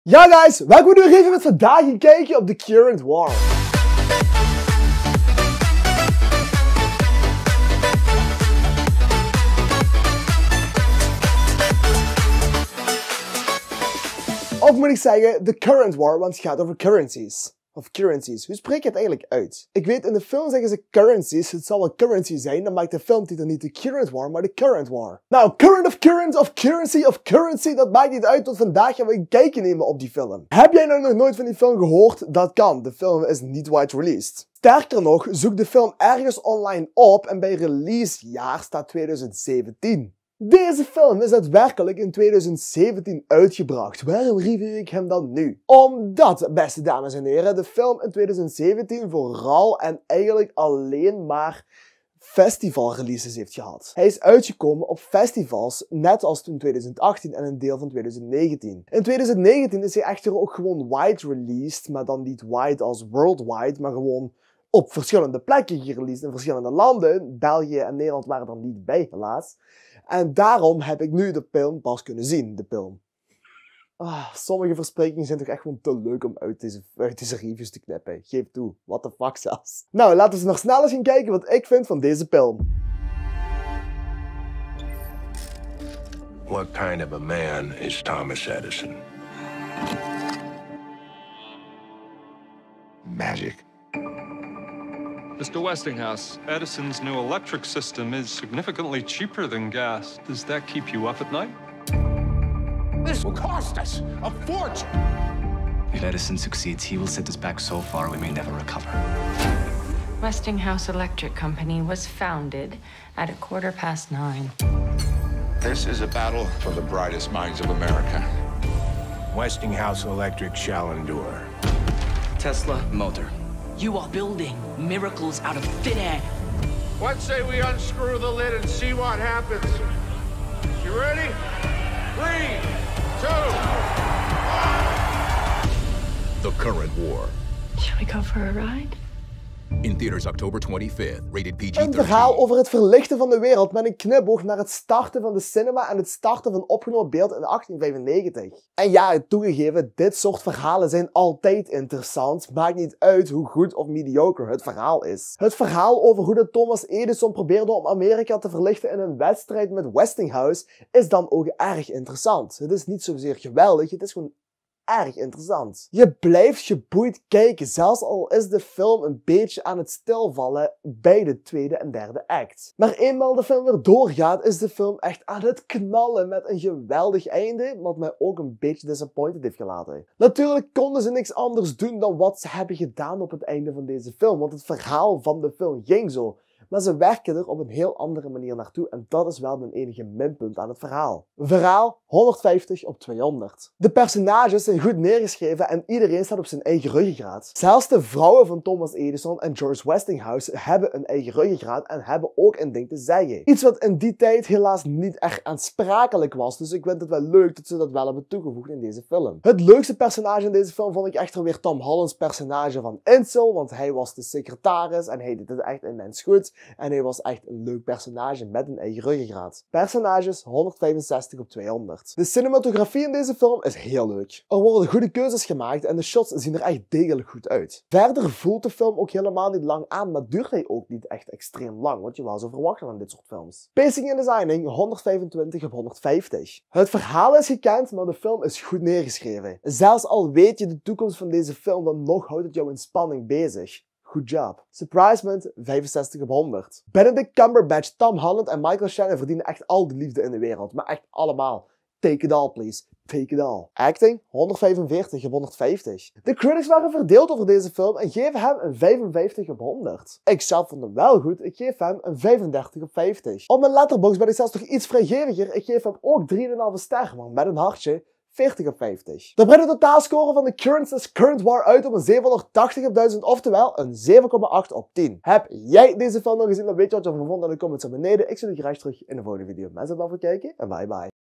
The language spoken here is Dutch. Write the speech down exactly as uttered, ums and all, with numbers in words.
Ja guys, welkom bij een review met vandaag een kijkje op The Current War. Of moet ik zeggen, The Current War, want het gaat over currencies. Of currencies. Hoe spreek je het eigenlijk uit? Ik weet, in de film zeggen ze currencies. Het zal wel currency zijn. Dan maakt de filmtitel niet The Current War, maar The Current War. Nou, current of current of currency of currency, dat maakt niet uit. Want vandaag gaan we een kijkje nemen op die film. Heb jij nou nog nooit van die film gehoord? Dat kan. De film is niet wide released. Sterker nog, zoek de film ergens online op en bij releasejaar staat tweeduizend zeventien. Deze film is daadwerkelijk in tweeduizend zeventien uitgebracht. Waarom review ik hem dan nu? Omdat, beste dames en heren, de film in tweeduizend zeventien vooral en eigenlijk alleen maar festivalreleases heeft gehad. Hij is uitgekomen op festivals, net als toen tweeduizend achttien en een deel van tweeduizend negentien. In tweeduizend negentien is hij echter ook gewoon wide released, maar dan niet wide als worldwide, maar gewoon op verschillende plekken gereleased in verschillende landen. België en Nederland waren er niet bij, helaas. En daarom heb ik nu de film pas kunnen zien, de film. Ah, sommige versprekingen zijn toch echt gewoon te leuk om uit deze, uit deze reviews te knippen. Geef toe, what the fuck zelfs. Nou, laten we nog snel eens gaan kijken wat ik vind van deze film. What kind of a man is Thomas Edison? Magic. Mister Westinghouse, Edison's new electric system is significantly cheaper than gas. Does that keep you up at night? This will cost us a fortune. If Edison succeeds, he will set us back so far we may never recover. Westinghouse Electric Company was founded at a quarter past nine. This is a battle for the brightest minds of America. Westinghouse Electric shall endure. Tesla motor. You are building miracles out of thin air. What say we unscrew the lid and see what happens? You ready? Three, two, one. The Current War. Shall we go for a ride? In theaters October twenty-fifth, rated P G thirteen. Een verhaal over het verlichten van de wereld met een knipoog naar het starten van de cinema en het starten van opgenomen beeld in achttien vijfennegentig. En ja, toegegeven, dit soort verhalen zijn altijd interessant. Maakt niet uit hoe goed of mediocre het verhaal is. Het verhaal over hoe de Thomas Edison probeerde om Amerika te verlichten in een wedstrijd met Westinghouse is dan ook erg interessant. Het is niet zozeer geweldig, het is gewoon erg interessant. Je blijft geboeid kijken, zelfs al is de film een beetje aan het stilvallen bij de tweede en derde act. Maar eenmaal de film weer doorgaat, is de film echt aan het knallen met een geweldig einde, wat mij ook een beetje disappointed heeft gelaten. Natuurlijk konden ze niks anders doen dan wat ze hebben gedaan op het einde van deze film, want het verhaal van de film ging zo. Maar ze werken er op een heel andere manier naartoe en dat is wel mijn enige minpunt aan het verhaal. Verhaal honderdvijftig op tweehonderd. De personages zijn goed neergeschreven en iedereen staat op zijn eigen ruggengraat. Zelfs de vrouwen van Thomas Edison en George Westinghouse hebben een eigen ruggengraat en hebben ook een ding te zeggen. Iets wat in die tijd helaas niet echt aansprakelijk was, dus ik vind het wel leuk dat ze dat wel hebben toegevoegd in deze film. Het leukste personage in deze film vond ik echter weer Tom Holland's personage van Insel, want hij was de secretaris en hij deed het echt immens goed. En hij was echt een leuk personage met een eigen ruggengraat. Personages honderdvijfenzestig op tweehonderd. De cinematografie in deze film is heel leuk. Er worden goede keuzes gemaakt en de shots zien er echt degelijk goed uit. Verder voelt de film ook helemaal niet lang aan, maar duurt hij ook niet echt extreem lang, wat je wel zou verwachten van dit soort films. Pacing en designing honderdvijfentwintig op honderdvijftig. Het verhaal is gekend, maar de film is goed neergeschreven. Zelfs al weet je de toekomst van deze film, dan nog houdt het jou in spanning bezig. Good job. Surprisement vijfenzestig op honderd. Benedict Cumberbatch, Tom Holland en Michael Shannon verdienen echt al de liefde in de wereld. Maar echt allemaal. Take it all, please. Take it all. Acting honderdvijfenveertig op honderdvijftig. De critics waren verdeeld over deze film en geven hem een vijfenvijftig op honderd. Ik zelf vond hem wel goed. Ik geef hem een vijfendertig op vijftig. Op mijn Letterboxd ben ik zelfs nog iets vrijgeviger. Ik geef hem ook drie komma vijf ster, maar met een hartje. veertig op vijftig. Dat brengt de totaalscore van de Current, Current War uit op een zevenhonderdtachtig op duizend, oftewel een zeven komma acht op tien. Heb jij deze film nog gezien? Dan weet je wat je ervan vond in de comments naar beneden. Ik zie je graag terug in de volgende video. Mensen, bedankt voor het kijken en bye bye.